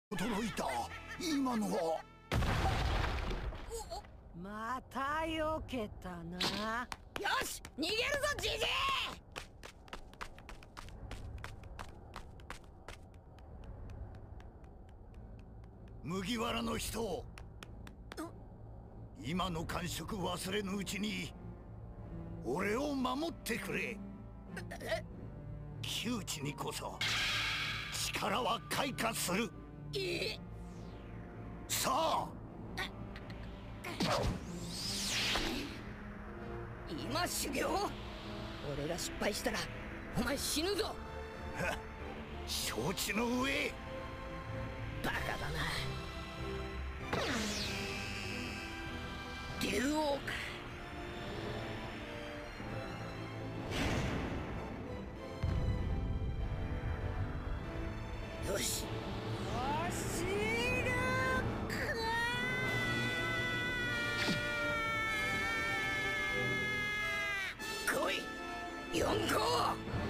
驚いた。今のは。 また避けたな。 よし逃げるぞジジイ。 麦わらの人、今の感触忘れぬうちに俺を守ってくれ。窮地にこそ力は開花する。さあ今修行？俺が失敗したらお前死ぬぞ。 承知の上。 バカだな。竜王か。よし走る来い四皇。